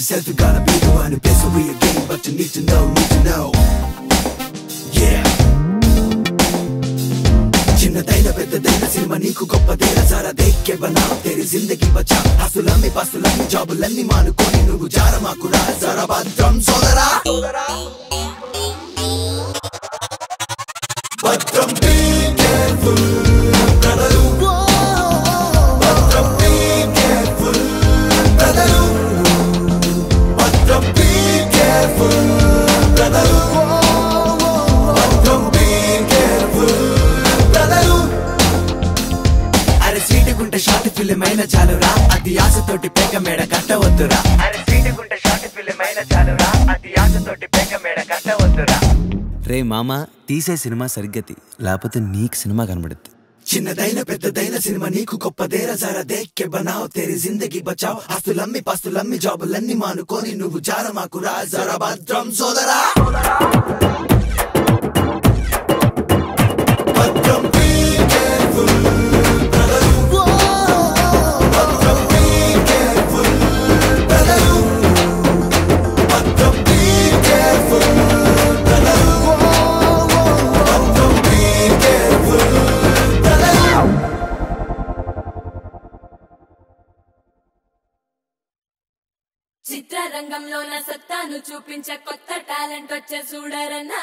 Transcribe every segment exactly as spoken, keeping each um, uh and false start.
yourself, you gotta be the one who plays a real game. But you need to know, need to know. Yeah. చిన్నదైన పెద్దదైన cinema నీకు గొప్పదైన సారా దేక్కే బనావ్ తెరి జిందగీ బచా హసులమ్మి పసులమ్మి జాబులన్నీ మానుకొని నువ్వు జారమాకురా జరా భద్రం సోదరా భద్రం be careful బ్రదరు భద్రం be careful బ్రదరు భద్రం be careful బ్రదరు భద్రం be careful అరే స్వీట్ గుంట షార్ట్ ఫిల్మ్ అయినా చాలురా అది ఆశతోటి పేక మేడ కట్టవద్దురా అరే స్వీట్ గుంట షార్ట్ ఫిల్మ్ అయినా చాలురా అది ఆశతోటి పేక మేడ కట్టవద్దురా రే మామ తీసే సినిమా సరిగ్గతి లేకపోతే నీకు సినిమా కనబడుద్ది చిన్నదైన పెద్దదైన సినిమా నీకు గొప్పదేరా జరా దేక్కే బనావ్ తెరి జిందగీ బచావ్ ఆస్తులమ్మి పాస్తులమ్మి జాబులన్నీ మానుకొని నువ్వు జారమాకురా జరా భద్రం సోదరా భద్రం be careful బ్రదరు భద్రం be careful బ్రదరు భద్రం be careful బ్రదరు భద్రం be careful బ్రదరు చిత్రరంగంలో నా సత్తాను చూపించే కొత్త టాలెంట్ వచ్చే చూడరన్నా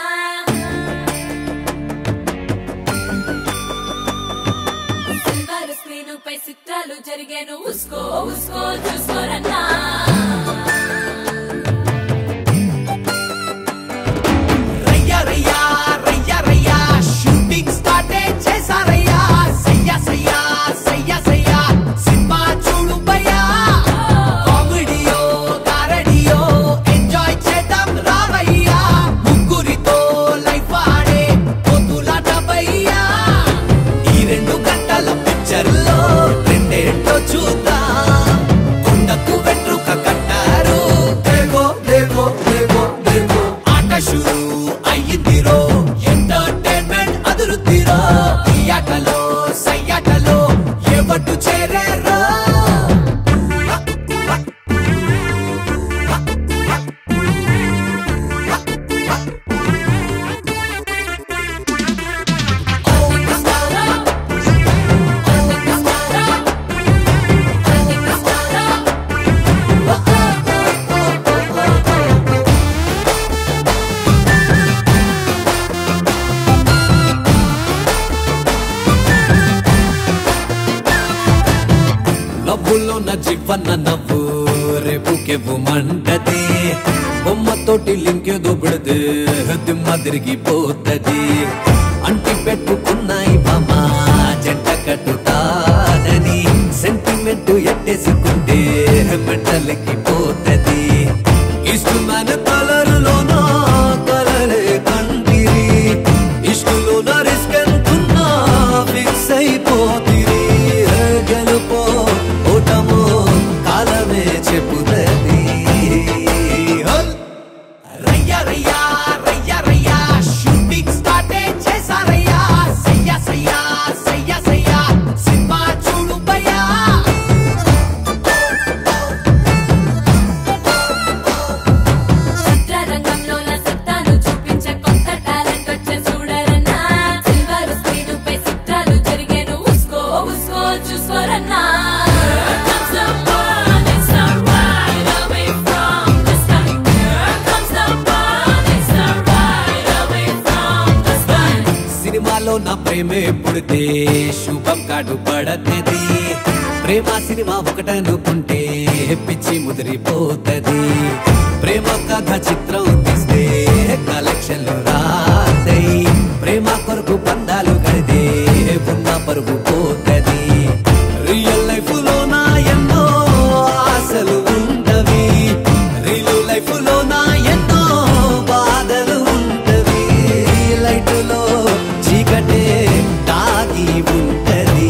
సిల్వర్ స్క్రీన్ పై చిత్రాలు జరిగేను ఉస్కో ఉస్కో చూసుకోరన్నా రయ్యా రయ్యా రయ్యా రయ్యా షూటింగ్ స్టార్ట్ చేసారయ్యా సయ్యా సయ్యా సయ్యా సయ్యా సినిమా చూడు భయ్యా కామెడీయో గారడియో ఎంజాయ్ చేద్దాం రావయ్యా ముగ్గురితో లైఫ్ ఆడే పొద్దులాట భయ్యా ఈ రెండు గంటల పిక్చర్లో రెండేంటో చూద్దాం కొండకు వెట్రుక కట్టారు దేగో దేగో దేగో దేగో ఆట షురు అయ్యిందిరో ఎంటర్టైన్మెంట్ అదురుద్దిరో ఈ ఆటలో సయ్యాటలో ఎవట్టు చేరేరో నవ్వులో నా జీవన నవ్వు రేపుకెవ్వు మంటది బొమ్మతోటి లింకేదో బిడదు దిమ్మ తిరిగిపోతది అంటి పెట్టుకున్నాయి మామ జంట కట్టుతానని సెంటిమెంట్ ఎట్టేసుకుంటే మెంటలెక్కిపోతది ఇష్టమైన కలరులోన కలరే కంటిరి ఇష్టలోన రిస్క్ ఎంతున్నా ఫిక్స్ అయిపోతిరి గెలుపో ఓటమో కాలమే చెప్పుతది రయ్యా రయ్యా రయ్యా రయ్యా షూటింగ్ స్టార్ట్ చేసారయ్యా సయ్యా సయ్యా సయ్యా సయ్యా సినిమా చూడు భయ్యా చిత్రరంగంలో నా సత్తాను చూపించే కొత్త టాలెంట్ వచ్చే చూడరన్నా సిల్వర్ స్క్రీన్ పై చిత్రాలు జరిగేను ఉస్కో ఉస్కో చూసుకోరన్నా సినిమాలో నా ప్రేమే పుడితే శుభం కాడు పడతది ప్రేమ సినిమా ఒకటనుకుంటే పిచ్చి ముదిరిపోతది ప్రేమ కథ చిత్రం తీస్తే కలెక్షన్లు రాతై ప్రేమ కొరకు బంధాలు కడితే ఉన్న పరుగు పోతది రియల్ లైఫ్ లో నా ఎన్నో ఆశలు ఉంటవి రియల్ లైఫ్ లో నా ఎన్నో బాధలు ఉంటవి లైటులో చీకటే దాగి ఉంటది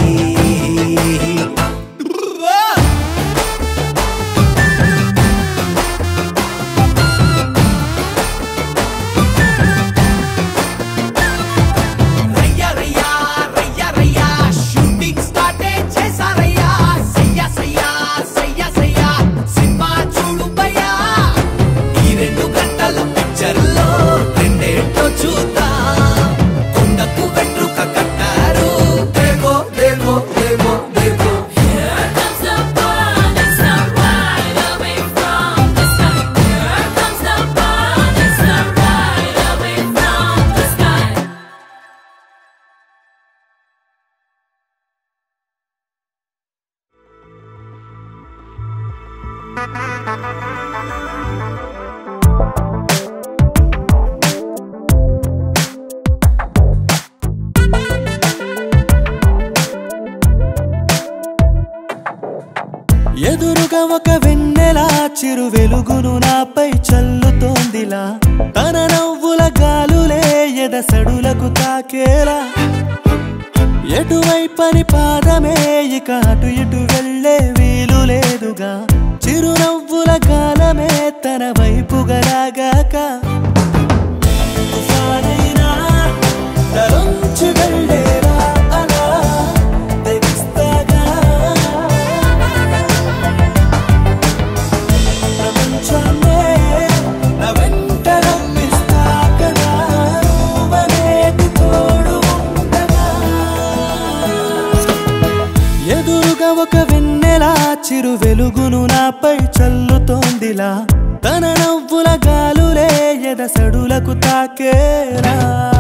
ఎదురుగా ఒక వెన్నెల చిరు వెలుగును నాపై చల్లుతోందిలా తన నవ్వుల గాలులే ఎదసడులకు తాకేలా ఎటువైపని పాదమే ఇక అటు ఇటు వెళ్ళే వీలు లేదుగా చిరునవ్వుల గాలమే తన వైపుగా లాగాక తుఫానైనా తలొంచి వెళ్ళేలా అలా తెగిస్తాగా ప్రపంచాన్నే నా వెంట రప్పిస్తా కదా నువ్వనేది తోడు ఉండగా ఎదురుగా ఒక వెన్నెల చిరు వెలుగును నాపై చల్లుతోందిలా తన నవ్వుల గాలులే ఎదసడులకు తాకేలా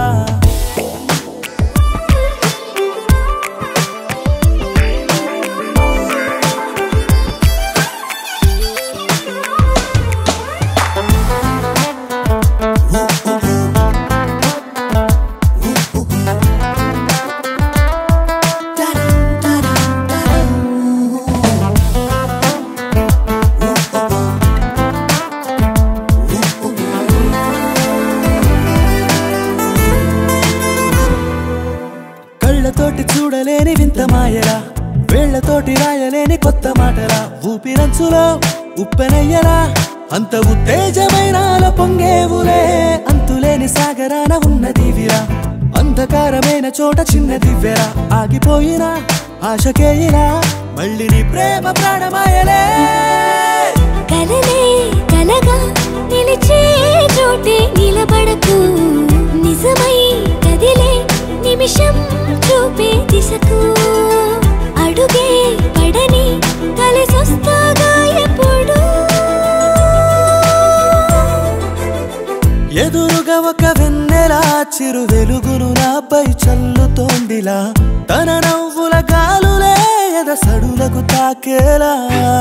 కళ్ళతోటి చూడలేని వింత మాయలా వేళ్లతోటి రాయలేని కొత్త మాటలా ఊపిరంచులో ఉప్పెనయ్యలా అంత ఉత్తేజమైన పొంగేవులే అంతులేని సాగరాన ఉన్న దివిరా అంధకారమైన చోట చిన్న దివ్యరా ఆగిపోయినా ఆశకేయినా మళ్ళీ నీ ప్రేమ ప్రాణమాయలే కలలే కలగా నిలిచే చోటే నిలబడకు నిజమై కదిలే నిమిషం చూపే దిశకు అడుగే పడని కలిసొస్తాగా ఎప్పుడు ఎదురుగా ఒక వెన్నెల చిరు వెలుగును నాపై చల్లుతోందిలా తన నవ్వుల గాలులే ఎదసడులకు తాకేలా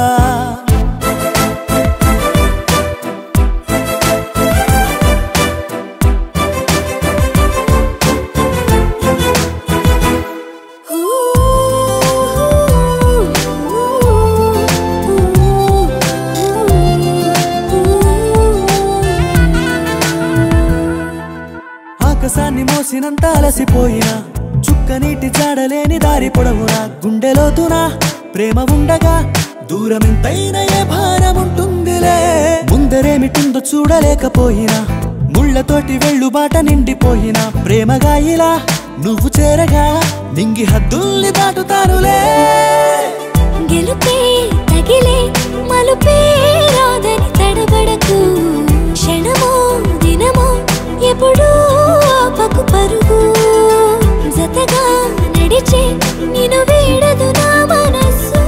ఆకాశాన్ని మోసినంత అలసిపోయినా చుక్క నీటి చాడలేని దారి పొడవునా గుండెలోతునా ప్రేమ ఉండగా దూరం ఎంతైనా ఏ భారం ఉంటుందిలే ముందరేమిటుందో చూడలేకపోయినా ముళ్ళతోటి వెళ్ళు బాట నిండిపోయినా ప్రేమగా ఇలా నువ్వు చేరగా నింగి హద్దుల్ని దాటుతారులే గెలుపే తగిలే మలుపే రాదని తడబడకు క్షణమో దినమో ఎప్పుడూ ఆపకు పరుగు జతగా నడిచే నిన్ను వీడదు నా మనసు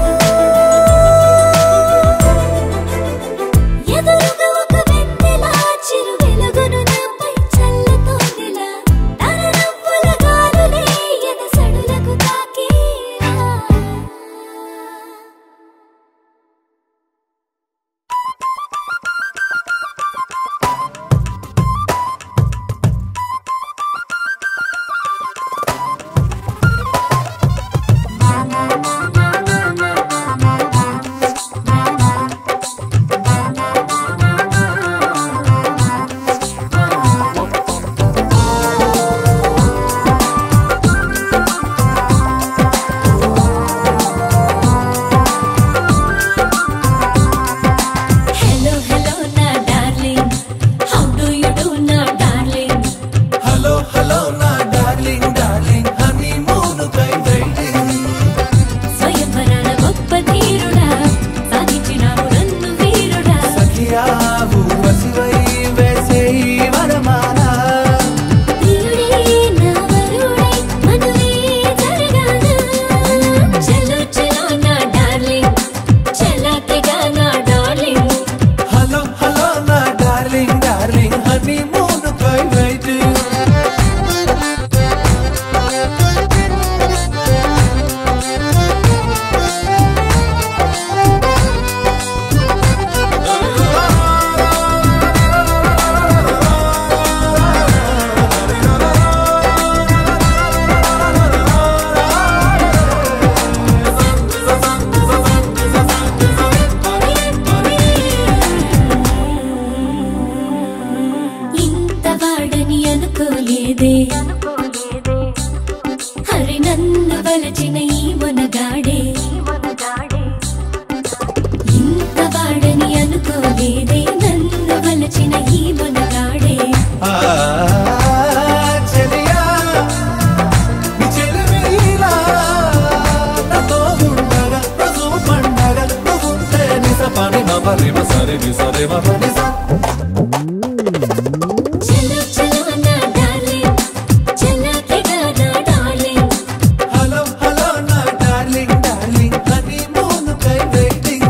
ఎదురుగా ఒక వెన్నెల చిరు వెలుగును నాపై చల్లుతోందిలా తన నవ్వుల గాలులే ఎదసడులకు తాకేలా అనుకోలేదే హరి నన్ను వలచిన ఈ మనగాడే ఇంత వాడని అనుకోలేదే నన్ను వలచిన ఈ మనగాడే చలో చలో నా డార్లింగ్ చలా కేగా నా డార్లింగ్ హలో హలో నా డార్లింగ్ డార్లింగ్ హనీ మూన్ కై వెయిటింగ్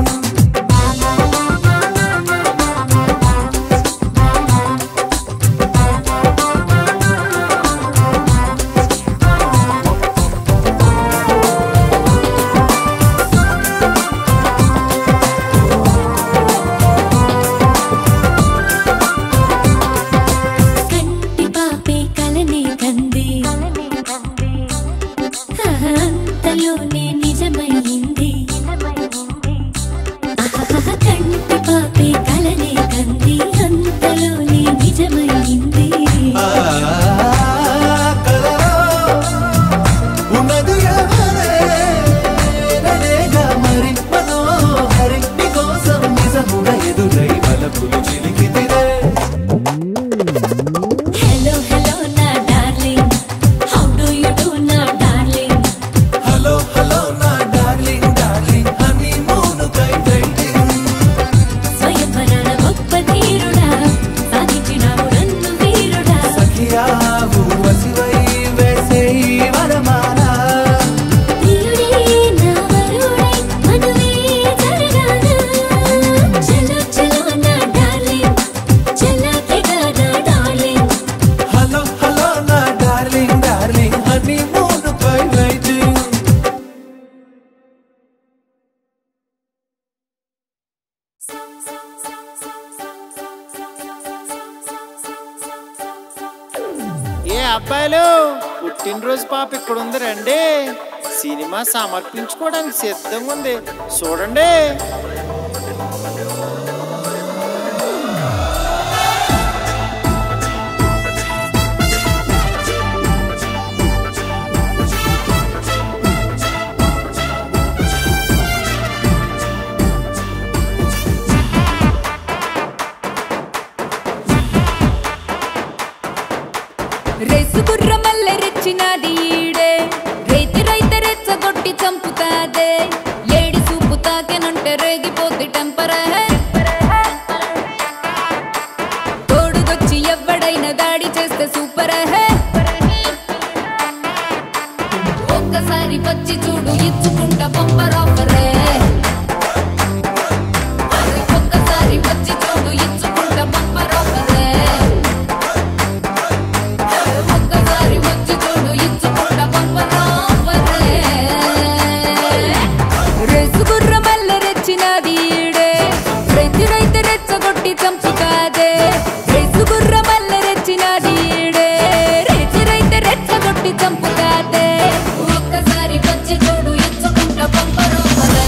కంటి పాపే కలనే కంది అంతలోనే నిజమైంది కంటి పాపే కలనే కంది అంతలోనే నిజమైంది ఉన్నది ఎవరే ననేగా మరి మనోహరి నీకోసం నిజముగా ఎదురై బలపులు చిలికితిరే హలో హలో నా darling how do you do నా డార్లింగ్ హలో హలో నా డార్లింగ్ డార్లింగ్ హనీ మూన్ కై వెయిటింగ్ స్వయంవరణ గొప్ప ధీరుడా సాధించినావు నన్ను వీరుడా సఖియా ఊర్వశివై వేసేయి వరమాలా ప్రియుడే నా వరుడై మనువే జరగానా చలో చలో నా డార్లింగ్ చలా కేగా నా డార్లింగ్ హలో హలో నా డార్లింగ్ డార్లింగ్ హనీ మూన్ కై వెయిటింగ్ ఏ అబ్బాయిలు పుట్టినరోజు పాప ఇక్కడ ఉంది రండి సినిమా సమర్పించుకోవడానికి సిద్ధంగా ఉంది చూడండి రేసు గుర్ర మల్లె రెచ్చినది ఈడే రైతు రైత రెచ్చగొట్టి చంపుతాదే ఏడి సూపు తాకెనంటే రేగిపోద్ది టెంపర తోడుగొచ్చి ఎవ్వడైనా దాడి చేస్తే సూపర్ హే ఒక్కసారి వచ్చి చూడు ఇచ్చుకుంటా పంపర్ ఆఫరే ఒక్కసారి వచ్చి చూడు ఇచ్చుకుంటా పంపర్ ఆఫరే ఒక్కసారి వచ్చి చూడు ఇచ్చుకుంటా పంపర్ ఆఫరే రేసు గుర్ర మల్లె రెచ్చినది ఈడే రైతు రైతు రెచ్చగొట్టి చంపుతాదే రేసు గుర్ర మల్లె రెచ్చినది ఈడే రైతు రైతు రెచ్చగొట్టి చంపుతాదే ఒక్కసారి వచ్చి చూడు ఇచ్చుకుంటా పంపర్ ఆఫరే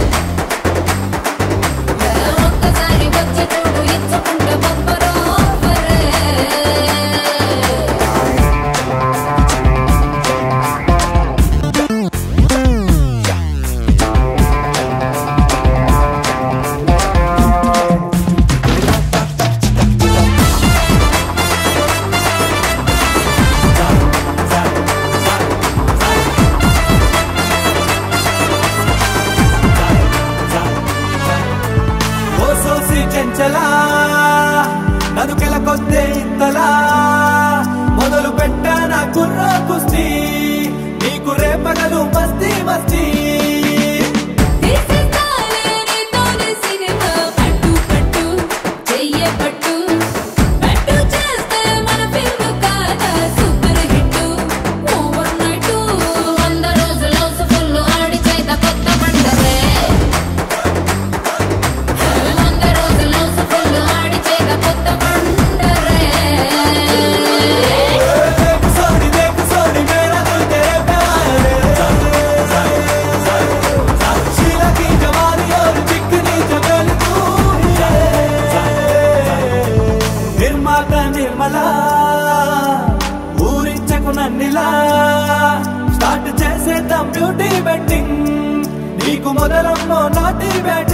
ఒక్కసారి వచ్చి చూడు ఇచ్చుకుంటా పంపర్ ఆఫరే ఓ సోసి చెంచలా నన్ను కెలకొస్తే ఇంతలా మొదలు పెట్టాన కుర్ర కుస్తీ నీకు రేపగలు మస్తీ మస్తీ తీసేస్తాలే నీతోనే సినిమా పట్టు పట్టు చెయ్యే పట్టు పట్టు చేస్తే మన ఫిల్మ్ కాదా సూపర్ హిట్ ఓవర్ నైట్ వంద రోజులు హౌస్ఫుల్ ఆడి చేత కొత్త పండరే వంద రోజులు హౌస్ఫుల్ ఆడి చేత కొత్త పండరే సోని దేకు సోని మేరా దిల్ తెరే ప్యారే शीला की जवानी और चिकनी चमेली तू చేద్దాం బ్యూటీ బెట్టింగ్ నీకు మొదలమ్మో నాటి బ్యాటింగ్